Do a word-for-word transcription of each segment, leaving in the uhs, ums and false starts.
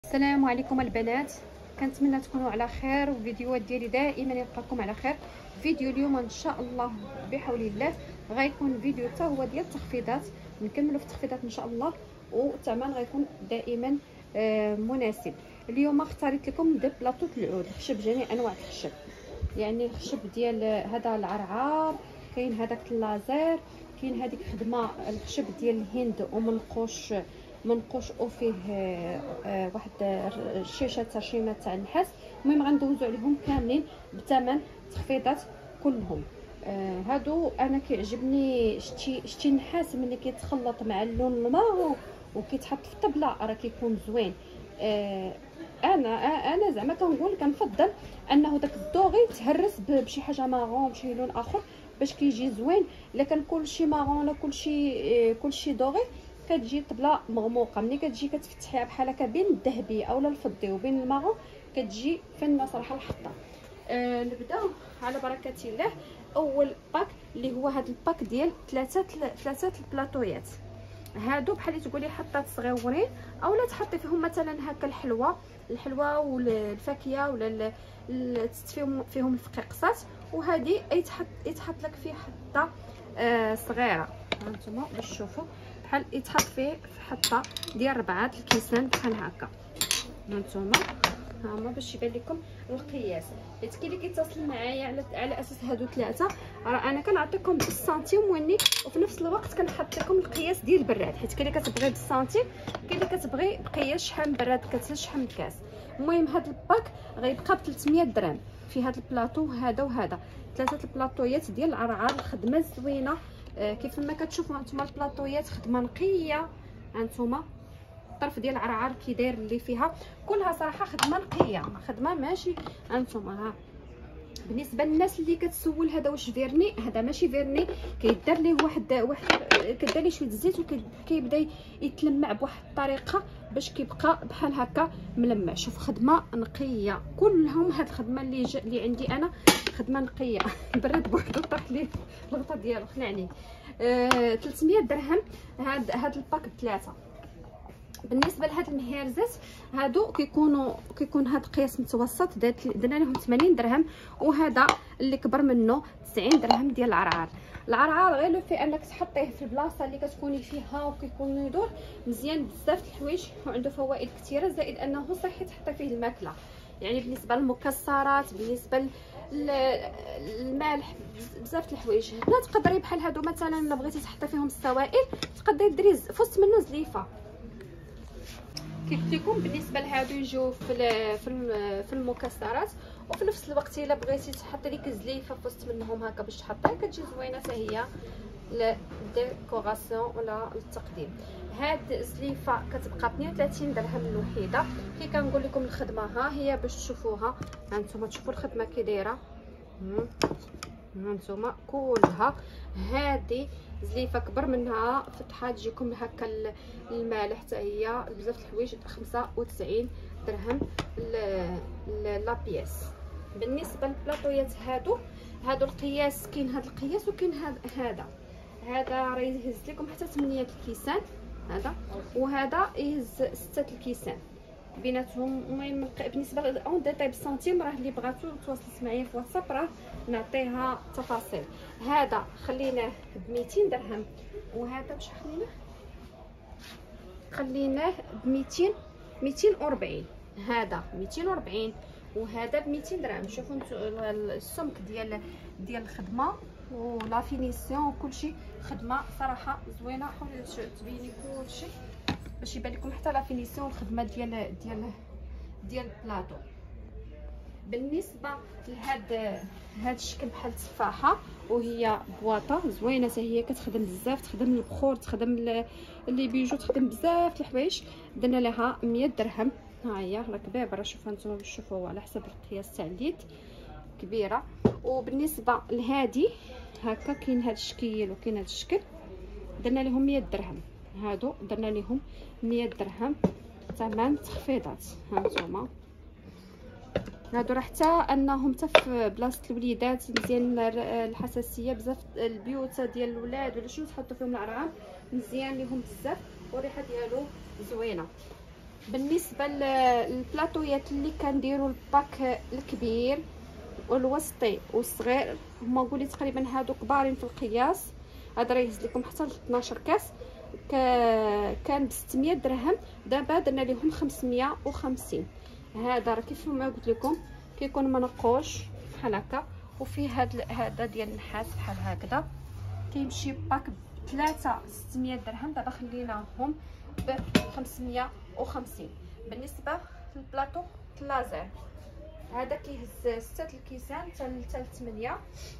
السلام عليكم البنات، كنتمنى تكونوا على خير والفيديوهات ديالي دائما يبقاكم على خير. فيديو اليوم ان شاء الله بحول الله غيكون فيديو حتى هو ديال التخفيضات، نكملوا في التخفيضات ان شاء الله، والثمن غيكون دائما آه مناسب. اليوم اختاريت لكم دي بلاطو العود الخشب، جميع انواع الخشب، يعني الخشب ديال هذا العرعار، كاين هذاك اللازير، كاين هذيك خدمه الخشب ديال الهند ومنقوش منقوش وفيه آه واحد الشيشه ترشيمه تاع النحاس. المهم غندوزو عليهم كاملين بثمن تخفيضات كلهم. آه هادو انا كيعجبني، شتي شتي النحاس ملي كيتخلط مع اللون الماغو وكيتحط في الطبله راه كيكون زوين. آه انا انا زعما كنقول كنفضل انه داك الدوغي تهرس بشي حاجه ماغون بشي لون اخر باش كيجي زوين. الا كان كلشي ماغون ولا كلشي آه كلشي دوغي كتجي الطبله مغموقه. ملي كتجي كتفتحيها بحال هكا بين الذهبي اولا الفضي وبين الماغون كتجي فنه صراحه الحطه. آه نبداو على بركه الله. اول باك اللي هو هذا الباك ديال ثلاثه ثلاثه البلاطويات، هادو بحال تقولي حطات صغيورين اولا تحطي فيهم مثلا هكا الحلوه الحلوه والفاكهه ولا فيهم فيهم الفقيقسات، وهذه يتحط يتحط لك فيه حطه آه صغيره. هانتوما باش تشوفوا بحال يتحط فيه حطه ديال ربعه الكيسان بحال هكا. هانتوما هما باش يبان لكم القياس، حيت كاين اللي كيتصل معايا على على اساس هادو ثلاثه، راه انا كنعطيكم بالسنتيم واني وفي نفس الوقت كنحط لكم القياس ديال البراد، حيت كاين اللي كتبغي بالسنتيم كاين اللي كتبغي بقياس شحال من براد كتسال شحال من كاس. المهم هاد الباك غيبقى ب ثلاثمية درهم في هاد البلاطو هذا وهذا، ثلاثه البلاطويات ديال العرعار، الخدمه زوينه. آه كيف ما كتشوفوا هانتوما البلاطويات خدمه نقيه. هانتوما الطرف ديال العرعار كي داير اللي فيها كلها صراحه خدمه نقيه، خدمه ماشي. هانتوما ها بالنسبه للناس اللي كتسول هذا واش فيرني، هذا ماشي فيرني، كيدار ليه واحد واحد كدار ليه شويه الزيت وكيبدا يتلمع بواحد الطريقه باش كيبقى بحال هكا ملمع. شوف خدمه نقيه كلهم، هاد الخدمه اللي جا اللي عندي انا خدمه نقيه. برد بوحدو طاح ليه الغطا ديالو خلعني. آه ثلاثمية درهم هاد هاد الباك بثلاثه. بالنسبه لهاد المهارزات هادو كيكونوا كيكون هاد قياس متوسط، درنا لهم ثمانين درهم، وهذا اللي كبر منه تسعين درهم ديال العرعار. العرعار غير لو في انك تحطيه في البلاصه اللي كتكوني فيها وكيكون يدور مزيان بزاف الحوايج وعنده فوائد كثيره، زائد انه صحي تحطي فيه الماكله، يعني بالنسبه للمكسرات، بالنسبه للمالح، بزاف الحوايج. هنا تقدري بحال هادو مثلا الا بغيتي تحطي فيهم السوائل تقدري ديري فوسط منه زليفه. كيف لكم بالنسبه لهادو يجيو في في المكسرات، وفي نفس الوقت الا بغيتي تحطي لك زليفه في وسط منهم هكا باش تحطيها كتجي زوينه حتى هي للديكوراسيون ولا للتقديم. هاد الزليفه كتبقى اثنين وثلاثين درهم الوحيده. كي كنقول لكم الخدمه ها هي باش تشوفوها، هانتوما تشوفوا الخدمه كي دايره، هانتوما كلها. هذه زليفه كبر منها فتحه تجيكم هكا المالح حتى هي بزاف الحوايج، خمسة وتسعين درهم لا بياس. بالنسبه للبلاطويات هادو هادو القياس، كاين هذا القياس وكاين هذا هذا هذا راه يهز لكم حتى ثمانية الكيسان هذا، وهذا يهز ستة الكيسان بيناتهم. المهم بالنسبه للأون ديتاي بالسنتيم راه اللي بغاتو تواصلت معايا في واتساب راه نعطيها تفاصيل. هذا خليناه ب ميتين درهم، وهذا باش خليناه خليناه ب ميتين ميتين وأربعين، هذا ميتين وأربعين وهذا ب ميتين درهم. شوفوا السمك ديال ديال الخدمه ولا فينيسيون وكلشي خدمه صراحه زوينه. حاولي تبيني كلشي باش يبان لكم حتى لا فينيسيون الخدمه ديال ديال ديال البلاطو. بالنسبه لهاد هاد الشكل بحال التفاحه وهي بواطه زوينه حتى هي، كتخدم بزاف، تخدم البخور، تخدم اللي بيجو، تخدم بزاف الحوايج. درنا لها مية درهم. ها هي راه كبيره، راه شوفوا نتوما باش تشوفوا على حسب القياس تاع اليد كبيره. وبالنسبه لهادي هكا كاين هاد الشكل وكاين هاد الشكل، درنا لهم مية درهم. هادو درنا لهم مية درهم ثمن تخفيضات. هانتوما هادو راه حتى انهم حتى في بلاصه الوليدات مزيان، الحساسيه بزاف البيوت ديال الولاد ولا شنو تحطوا فيهم العرعام مزيان ليهم بزاف، والريحه ديالو زوينه. بالنسبه للبلاطويات اللي كنديروا الباك الكبير والوسطي والصغير، هما نقولي تقريبا هادو كبارين في القياس. هذا راه يهز لكم حتى ل اثناش كاس، كان ب ستمية درهم، دابا درنا لهم خمسمية وخمسين. هذا راه كيف ما قلت لكم كيكون منقوش بحال هكا، وفيه هذا هذا ديال النحاس بحال هكذا، كيمشي باك بثلاثه ستمية درهم، دابا خليناهم ب خمسمية وخمسين. بالنسبه للبلاطو اللازر، هذا كيهز ستة الكيسان حتى ثمانية،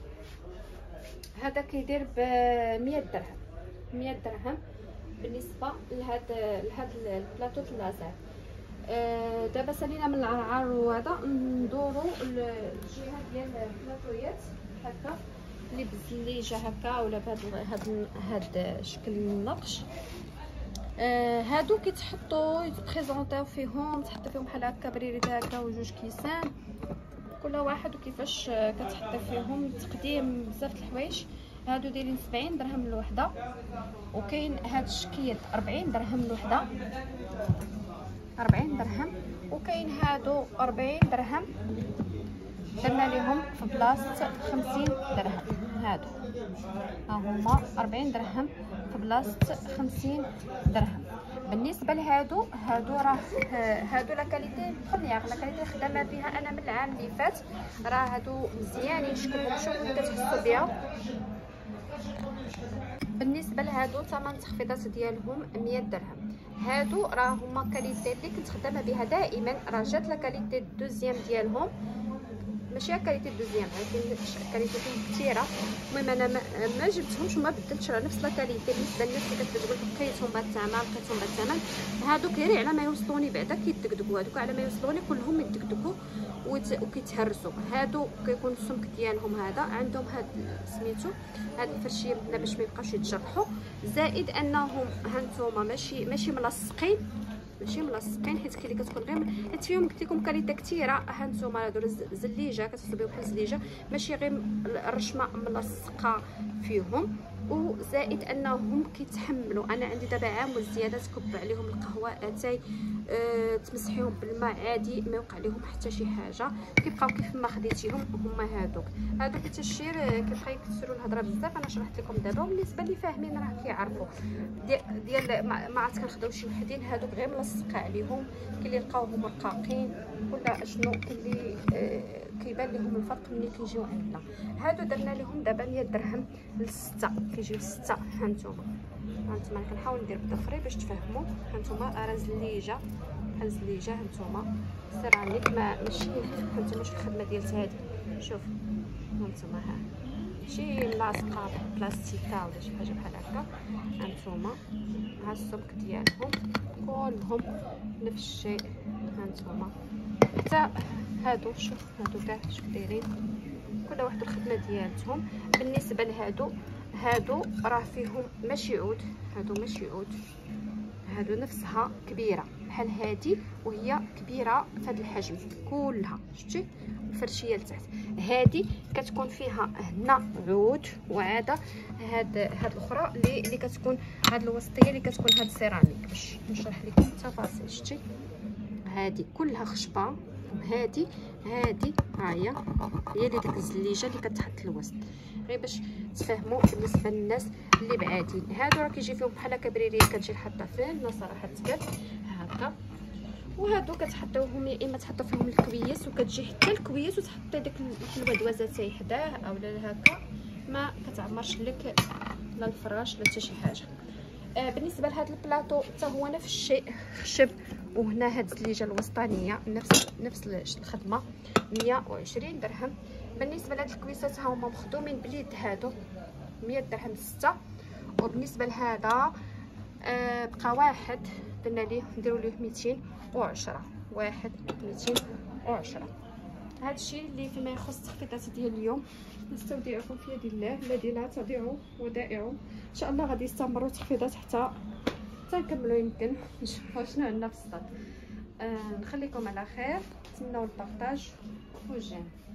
هذا كيدير ب مية درهم، مية درهم. بالنسبه لهاد لهاد البلاطو اللازر، آه دابا سالينا من العرعر، وهذا ندورو الجهه ديال البلاطويات هكا اللي بالزليجه هكا ولا بهذا هاد هاد شكل النقش. آه هادو كيتحطوا يتبريزونطيو فيهم، تحط فيهم بحال هكا بريريت هكا وجوج كيسان، كل واحد وكيفاش كتحطي فيهم تقديم بزاف د الحوايج. هادو دايرين سبعين درهم الوحده، وكاين هاد الشكيل أربعين درهم الوحده، أربعين درهم. وكاين هادو أربعين درهم، درنا لهم في بلاصه خمسين درهم. هادو ها هما أربعين درهم في بلاصه خمسين درهم. بالنسبه لهادو، هادو راه هادو لا كاليتي بروميير، لا كاليتي خدامه بها انا من العام اللي فات، راه هادو مزيانين شكلهم، شوفوا كتحسوا بها. بالنسبه لهادو ثمن التخفيضات ديالهم مية درهم. هادو راه هما كاليتي اللي كنت خدامه بها دائما، راه جات لا كاليتي الدوزيام ديالهم، ماشي كاليتي الدوزيام، ولكن كاليتيهم كثيره. المهم انا ما, ما جبتهمش وما بدلتش، راه نفس لا كاليتي. بالنسبه للناس اللي كتقول لقيتهم بالثمن لقيتهم بالثمن، هادوك غير على ما يوصلوني بعدا كيدقدقوا، هادوك على ما يوصلوني كلهم يدقدقوا وكيتهرسوا. هادو كيكون السمك ديالهم هذا، عندهم هاد سميتو هاد الفرشيه بدنا باش ما يبقاوش يتجرحوا، زائد انهم هانتوما ماشي ماشي ملصقين، ماشي ملصقين، حيت كي اللي كتكون غير حيت فيهم قلت لكم كاليتي كثيره. ها نتوما هادو زليجه كتحسوا بهم بحال الزليجه، ماشي غير الرشمه ملصقه فيهم، وزائد انهم كيتحملوا. انا عندي دابا عام وزياده تكب عليهم القهوه اتاي أه تمسحيهم بالماء عادي ما يوقع لهم حتى شي حاجه، كيبقاو كيف ما خديتيهم. هما هادوك هادوك التشير كيبقى يكثروا الهضره بزاف، انا شرحت لكم دابا. وبالنسبه اللي فاهمين راه كيعرفوا ديال, ديال ما عرفت كنخداو شي وحدين هادوك غير ملصقه عليهم، كاين اللي لقاوهم رقاقين ولا شنو، كاين اللي أه كيبان لهم الفرق ملي كيجيو عندنا. هادو درنا لهم دابا مية درهم لستة، كيجيو ستة. هانتوما هانتوما كنحاول ندير بالضفري باش تفهموا. هانتوما راه زليجه بحال زليجه، هانتوما سيراميك ما ماشي هانتوما شوف الخدمه ديالت هادي، شوف هانتوما ها ماشي لاصقه بلاستيكا ولا شي حاجه بحال هكا. هانتوما ها السمك ديالهم كلهم نفس الشيء. هانتوما حتى هادو شوف هادو كاع شوف دايرين كل واحد الخدمه ديالتهم. بالنسبه لهادو، هادو راه فيهم ماشي عود، هادو ماشي عود، هادو نفسها كبيره بحال هادي وهي كبيره في هذا الحجم كلها. شفتي الفرشيه لتحت هادي كتكون فيها هنا عود، وعاده هاد هاد الاخرى اللي اللي كتكون هاد الوسطيه اللي كتكون هاد السيراميك. باش نشرح لكم التفاصيل، شفتي هادي كلها خشبه، هادي هادي ها هي هي اللي ديك الزليجه اللي كتحط الوسط، غير باش تفهموا بالنسبه للناس اللي بعادين. هادو راه كيجي فيهم بحال هكا بريريه كتجي حاطه فيه لا صراحه تبات هكا، وهادو كتحطيوهم يا اما تحطوا فيهم الكويس وكتجي حتى الكويس وتحطي ديك الحلوه حتى حداه اولا هكا ما كتعمرش لك لا الفراش لا حتى شي حاجه. آه بالنسبه لهذا البلاطو حتى هو نفس الشيء خشب، وهنا هاد الزليجه الوسطانيه نفس نفس الخدمه مية وعشرين درهم. بالنسبه لهاد الكويسات ها هما مخدومين بليد، هادو مية درهم ستة. وبالنسبه لهذا آه بقى واحد درنا ليه نديرو ليه ميتين وعشرة، واحد ميتين وعشرة. هذا الشيء اللي فيما يخص التخفيضات ديال اليوم. نستودعكم في يد الله الذي لا تضيع ودائعه. ان شاء الله غادي يستمروا التخفيضات حتى حتى نكملوا، يمكن نشوفوا شنو عندنا في الصاد. آه نخليكم على خير، نتمنوا البارطاج والجيم.